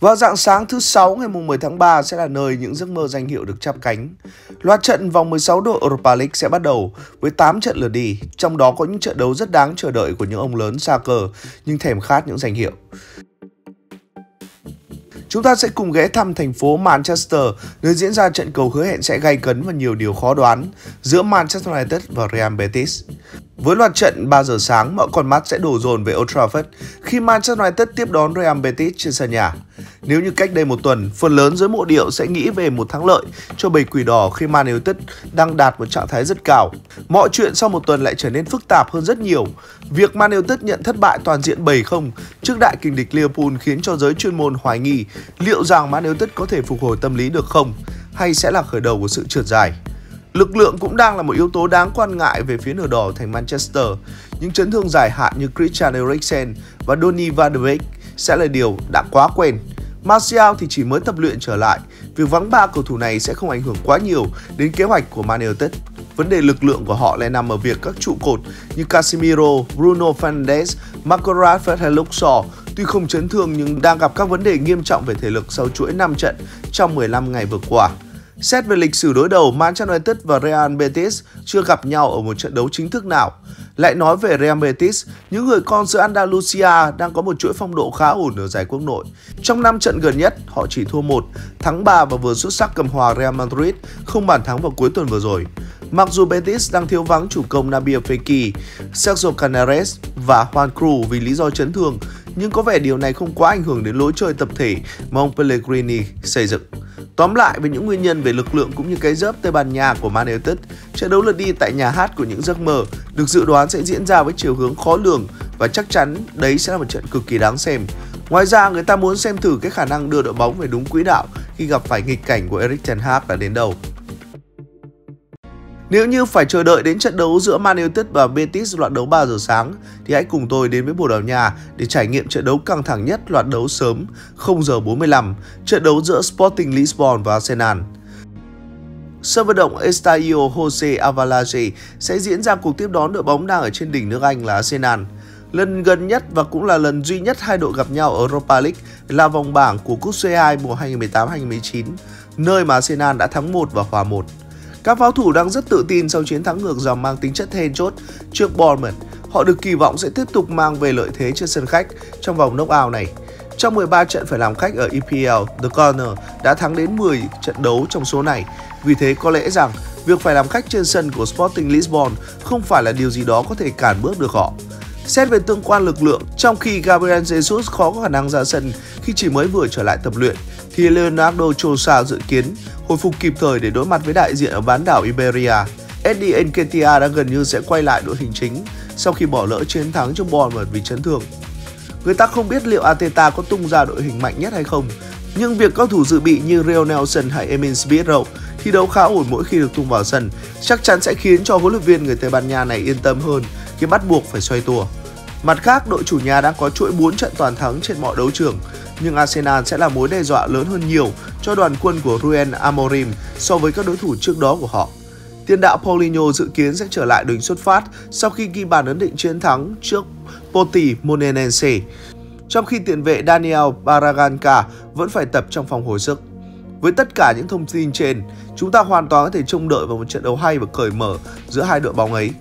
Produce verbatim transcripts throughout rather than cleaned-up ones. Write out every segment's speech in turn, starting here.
Vào rạng sáng thứ Sáu ngày mười tháng ba sẽ là nơi những giấc mơ danh hiệu được chắp cánh. Loạt trận vòng mười sáu đội Europa League sẽ bắt đầu với tám trận lượt đi, trong đó có những trận đấu rất đáng chờ đợi của những ông lớn xa cờ nhưng thèm khát những danh hiệu. Chúng ta sẽ cùng ghé thăm thành phố Manchester, nơi diễn ra trận cầu hứa hẹn sẽ gay cấn và nhiều điều khó đoán giữa Manchester United và Real Betis. Với loạt trận ba giờ sáng, mọi con mắt sẽ đổ dồn về Old Trafford khi Manchester United tiếp đón Real Betis trên sân nhà. Nếu như cách đây một tuần, phần lớn giới mộ điệu sẽ nghĩ về một thắng lợi cho bầy quỷ đỏ khi Man United đang đạt một trạng thái rất cao. Mọi chuyện sau một tuần lại trở nên phức tạp hơn rất nhiều. Việc Man United nhận thất bại toàn diện bảy không trước đại kình địch Liverpool khiến cho giới chuyên môn hoài nghi liệu rằng Man United có thể phục hồi tâm lý được không, hay sẽ là khởi đầu của sự trượt dài. Lực lượng cũng đang là một yếu tố đáng quan ngại về phía nửa đỏ thành Manchester. Những chấn thương dài hạn như Christian Eriksen và Donny van de Beek sẽ là điều đã quá quen. Martial thì chỉ mới tập luyện trở lại. Việc vắng ba cầu thủ này sẽ không ảnh hưởng quá nhiều đến kế hoạch của Man United. Vấn đề lực lượng của họ lại nằm ở việc các trụ cột như Casemiro, Bruno Fernandes, Marco Rashford hay Luke Shaw tuy không chấn thương nhưng đang gặp các vấn đề nghiêm trọng về thể lực sau chuỗi năm trận trong mười lăm ngày vừa qua. Xét về lịch sử đối đầu, Manchester United và Real Betis chưa gặp nhau ở một trận đấu chính thức nào. Lại nói về Real Betis, những người con xứ Andalusia đang có một chuỗi phong độ khá ổn ở giải quốc nội. Trong năm trận gần nhất, họ chỉ thua một, thắng ba và vừa xuất sắc cầm hòa Real Madrid không bàn thắng vào cuối tuần vừa rồi. Mặc dù Betis đang thiếu vắng chủ công Nabil Fekir, Sergio Canales và Juan Cruz vì lý do chấn thương, nhưng có vẻ điều này không quá ảnh hưởng đến lối chơi tập thể mà ông Pellegrini xây dựng. Tóm lại, với những nguyên nhân về lực lượng cũng như cái dớp Tây Ban Nha của Man United, trận đấu lượt đi tại nhà hát của những giấc mơ được dự đoán sẽ diễn ra với chiều hướng khó lường và chắc chắn đấy sẽ là một trận cực kỳ đáng xem. Ngoài ra, người ta muốn xem thử cái khả năng đưa đội bóng về đúng quỹ đạo khi gặp phải nghịch cảnh của Erik ten Hag đã đến đâu. Nếu như phải chờ đợi đến trận đấu giữa Man United và Betis loạt đấu ba giờ sáng thì hãy cùng tôi đến với Bồ Đào Nha để trải nghiệm trận đấu căng thẳng nhất loạt đấu sớm không giờ bốn mươi lăm, trận đấu giữa Sporting Lisbon và Arsenal. Sân vận động Estadio Jose Alvalade sẽ diễn ra cuộc tiếp đón đội bóng đang ở trên đỉnh nước Anh là Arsenal. Lần gần nhất và cũng là lần duy nhất hai đội gặp nhau ở Europa League là vòng bảng của cúp xê hai mùa hai nghìn không trăm mười tám hai nghìn không trăm mười chín, nơi mà Arsenal đã thắng một và hòa một. Các pháo thủ đang rất tự tin sau chiến thắng ngược dòng mang tính chất then chốt trước Bournemouth. Họ được kỳ vọng sẽ tiếp tục mang về lợi thế trên sân khách trong vòng knock-out này. Trong mười ba trận phải làm khách ở e pê lờ, The Corner đã thắng đến mười trận đấu trong số này. Vì thế có lẽ rằng việc phải làm khách trên sân của Sporting Lisbon không phải là điều gì đó có thể cản bước được họ. Xét về tương quan lực lượng, trong khi Gabriel Jesus khó có khả năng ra sân khi chỉ mới vừa trở lại tập luyện, thì Leonardo Trossard dự kiến hồi phục kịp thời để đối mặt với đại diện ở bán đảo Iberia. Eddie Nketiah đã gần như sẽ quay lại đội hình chính sau khi bỏ lỡ chiến thắng trước Bournemouth vì chấn thương. Người ta không biết liệu Arteta có tung ra đội hình mạnh nhất hay không, nhưng việc các thủ dự bị như Real Nelson hay Emil Smith Rowe thi đấu khá ổn mỗi khi được tung vào sân chắc chắn sẽ khiến cho huấn luyện viên người Tây Ban Nha này yên tâm hơn khi bắt buộc phải xoay tua. Mặt khác, đội chủ nhà đang có chuỗi bốn trận toàn thắng trên mọi đấu trường, nhưng Arsenal sẽ là mối đe dọa lớn hơn nhiều cho đoàn quân của Ruben Amorim so với các đối thủ trước đó của họ. Tiền đạo Paulinho dự kiến sẽ trở lại đội hình xuất phát sau khi ghi bàn ấn định chiến thắng trước Portimonense, trong khi tiền vệ Daniel Barraganca vẫn phải tập trong phòng hồi sức. Với tất cả những thông tin trên, chúng ta hoàn toàn có thể trông đợi vào một trận đấu hay và cởi mở giữa hai đội bóng ấy.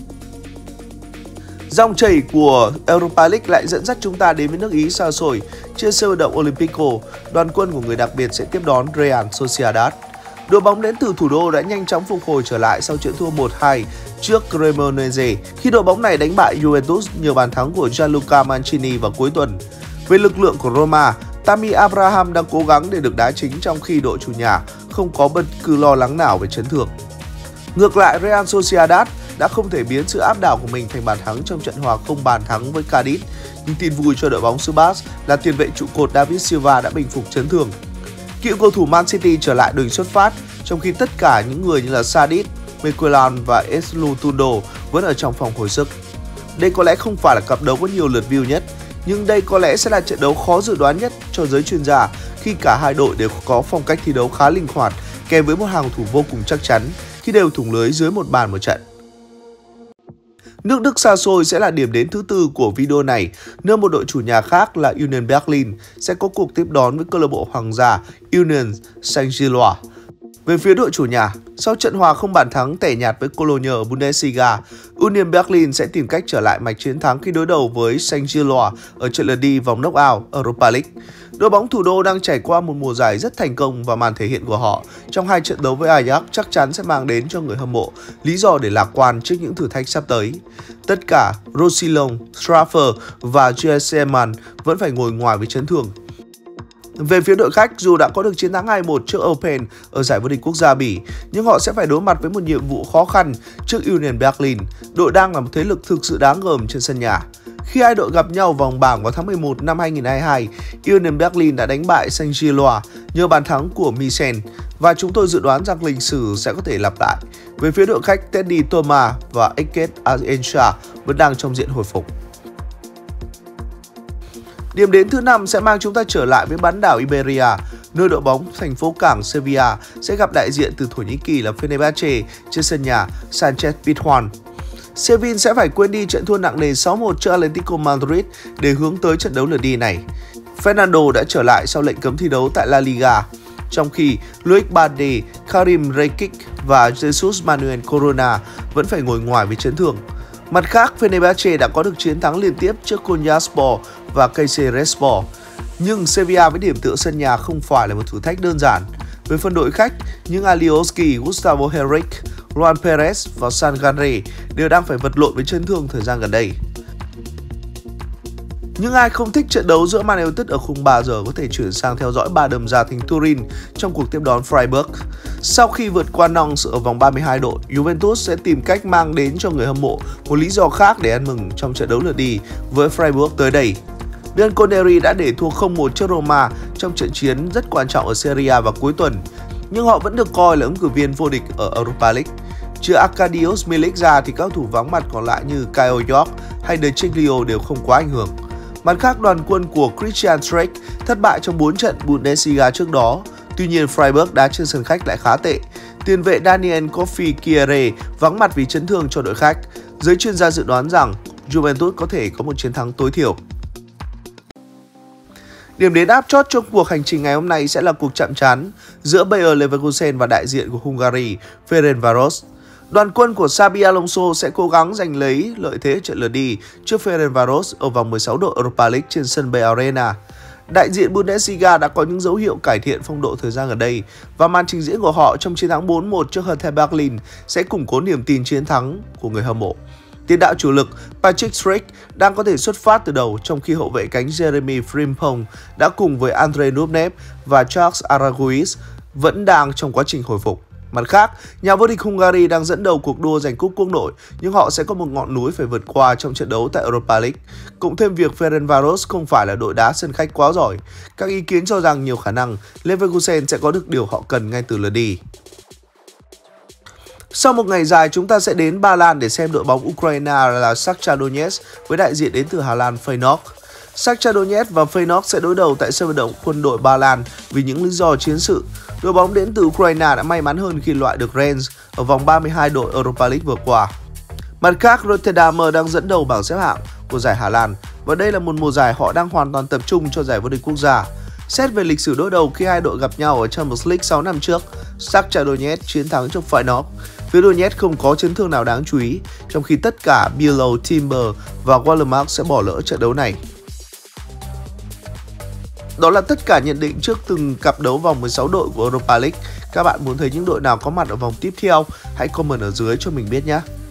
Dòng chảy của Europa League lại dẫn dắt chúng ta đến với nước Ý xa xôi. Trên sân vận động Olympico, đoàn quân của người đặc biệt sẽ tiếp đón Real Sociedad. Đội bóng đến từ thủ đô đã nhanh chóng phục hồi trở lại sau trận thua một hai trước Cremonese khi đội bóng này đánh bại Juventus nhờ bàn thắng của Gianluca Mancini vào cuối tuần. Về lực lượng của Roma, Tammy Abraham đang cố gắng để được đá chính trong khi đội chủ nhà không có bất cứ lo lắng nào về chấn thương. Ngược lại, Real Sociedad đã không thể biến sự áp đảo của mình thành bàn thắng trong trận hòa không bàn thắng với Cadiz. Nhưng tin vui cho đội bóng xứ Basque là tiền vệ trụ cột David Silva đã bình phục chấn thương. Cựu cầu thủ Man City trở lại đội hình xuất phát, trong khi tất cả những người như là Sadik, Mekulan và Eslutundo vẫn ở trong phòng hồi sức. Đây có lẽ không phải là cặp đấu có nhiều lượt view nhất, nhưng đây có lẽ sẽ là trận đấu khó dự đoán nhất cho giới chuyên gia khi cả hai đội đều có phong cách thi đấu khá linh hoạt, kèm với một hàng thủ vô cùng chắc chắn khi đều thủng lưới dưới một bàn một trận. Nước Đức xa xôi sẽ là điểm đến thứ tư của video này, nơi một đội chủ nhà khác là Union Berlin sẽ có cuộc tiếp đón với câu lạc bộ hoàng gia Union Saint-Gilloise. Về phía đội chủ nhà, sau trận hòa không bàn thắng tẻ nhạt với Cologne ở Bundesliga, Union Berlin sẽ tìm cách trở lại mạch chiến thắng khi đối đầu với Saint-Gilloise ở trận lượt đi vòng knock-out Europa League. Đội bóng thủ đô đang trải qua một mùa giải rất thành công và màn thể hiện của họ trong hai trận đấu với Ajax chắc chắn sẽ mang đến cho người hâm mộ lý do để lạc quan trước những thử thách sắp tới. Tất cả Roussillon, Strasser và J S Eman vẫn phải ngồi ngoài với chấn thương. Về phía đội khách, dù đã có được chiến thắng hai một trước Open ở giải vô địch quốc gia Bỉ, nhưng họ sẽ phải đối mặt với một nhiệm vụ khó khăn trước Union Berlin, đội đang là một thế lực thực sự đáng gờm trên sân nhà. Khi hai đội gặp nhau vòng bảng vào tháng mười một năm hai nghìn không trăm hai mươi hai, Union Berlin đã đánh bại Saint-Gilloise nhờ bàn thắng của Michel và chúng tôi dự đoán rằng lịch sử sẽ có thể lặp lại. Về phía đội khách, Teddy Thomas và Eket Ensha vẫn đang trong diện hồi phục. Điểm đến thứ năm sẽ mang chúng ta trở lại với bán đảo Iberia, nơi đội bóng thành phố cảng Sevilla sẽ gặp đại diện từ Thổ Nhĩ Kỳ là Fenerbahce trên sân nhà Sanchez Pizjuan. Sevilla sẽ phải quên đi trận thua nặng nề sáu một trước Atletico Madrid để hướng tới trận đấu lượt đi này. Fernando đã trở lại sau lệnh cấm thi đấu tại La Liga, trong khi Luis Bade, Karim Rekic và Jesus Manuel Corona vẫn phải ngồi ngoài với chấn thương. Mặt khác, Fenerbahce đã có được chiến thắng liên tiếp trước Konyaspor và Kayserispor, nhưng Sevilla với điểm tựa sân nhà không phải là một thử thách đơn giản. Về phần đội khách, những Alioski, Gustavo Henrique, Juan Perez và Sangaré đều đang phải vật lộn với chấn thương thời gian gần đây. Nhưng ai không thích trận đấu giữa Man United ở khung ba giờ có thể chuyển sang theo dõi ba đầm gia thành Turin trong cuộc tiếp đón Freiburg. Sau khi vượt qua Nantes ở vòng ba mươi hai đội, Juventus sẽ tìm cách mang đến cho người hâm mộ một lý do khác để ăn mừng trong trận đấu lượt đi với Freiburg tới đây. Bianconeri đã để thua không một trước Roma trong trận chiến rất quan trọng ở Serie A vào cuối tuần, nhưng họ vẫn được coi là ứng cử viên vô địch ở Europa League. Trừ Arkadiusz Milik ra thì các cầu thủ vắng mặt còn lại như Kyle York hay De Chilio đều không quá ảnh hưởng. Mặt khác, đoàn quân của Christian Streich thất bại trong bốn trận Bundesliga trước đó. Tuy nhiên, Freiburg đá trên sân khách lại khá tệ. Tiền vệ Daniel Kofi Kierre vắng mặt vì chấn thương cho đội khách. Giới chuyên gia dự đoán rằng Juventus có thể có một chiến thắng tối thiểu. Điểm đến áp chót trong cuộc hành trình ngày hôm nay sẽ là cuộc chạm trán giữa Bayer Leverkusen và đại diện của Hungary Ferencváros. Đoàn quân của Xabi Alonso sẽ cố gắng giành lấy lợi thế trận lượt đi trước Ferencváros ở vòng mười sáu đội Europa League trên sân Bay Arena. Đại diện Bundesliga đã có những dấu hiệu cải thiện phong độ thời gian gần đây và màn trình diễn của họ trong chiến thắng bốn một trước Hertha Berlin sẽ củng cố niềm tin chiến thắng của người hâm mộ. Tiền đạo chủ lực Patrick Schick đang có thể xuất phát từ đầu, trong khi hậu vệ cánh Jeremy Frimpong đã cùng với Andrei Rublev và Charles Araguiz vẫn đang trong quá trình hồi phục. Mặt khác, nhà vô địch Hungary đang dẫn đầu cuộc đua giành cúp quốc nội, nhưng họ sẽ có một ngọn núi phải vượt qua trong trận đấu tại Europa League. Cộng thêm việc Ferencváros không phải là đội đá sân khách quá giỏi, các ý kiến cho rằng nhiều khả năng Leverkusen sẽ có được điều họ cần ngay từ lượt đi. Sau một ngày dài, chúng ta sẽ đến Ba Lan để xem đội bóng Ukraine là Shakhtar Donetsk với đại diện đến từ Hà Lan Feyenoord. Shakhtar Donetsk và Feyenoord sẽ đối đầu tại sân vận động quân đội Ba Lan vì những lý do chiến sự. Đội bóng đến từ Ukraine đã may mắn hơn khi loại được Rennes ở vòng ba mươi hai đội Europa League vừa qua. Mặt khác, Rotterdam đang dẫn đầu bảng xếp hạng của giải Hà Lan và đây là một mùa giải họ đang hoàn toàn tập trung cho giải vô địch quốc gia. Xét về lịch sử đối đầu khi hai đội gặp nhau ở Champions League sáu năm trước, Shakhtar Donetsk chiến thắng trước Feyenoord. Phía Donetsk không có chấn thương nào đáng chú ý, trong khi tất cả Bilo, Timber và Wallermark sẽ bỏ lỡ trận đấu này. Đó là tất cả nhận định trước từng cặp đấu vòng mười sáu đội của Europa League. Các bạn muốn thấy những đội nào có mặt ở vòng tiếp theo? Hãy comment ở dưới cho mình biết nhé!